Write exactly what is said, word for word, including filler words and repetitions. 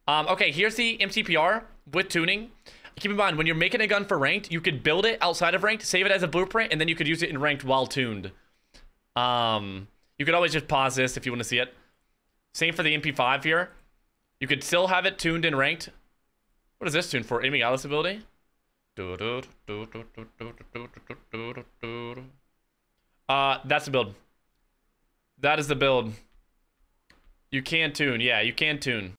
Um, okay, here's the M C P R with tuning. Keep in mind, when you're making a gun for ranked, you could build it outside of ranked, save it as a blueprint, and then you could use it in ranked while tuned. Um, you could always just pause this if you want to see it. Same for the M P five here. You could still have it tuned in ranked. What is this tuned for? Aiming Alice ability? Uh, that's the build. That is the build. You can tune. Yeah, you can tune.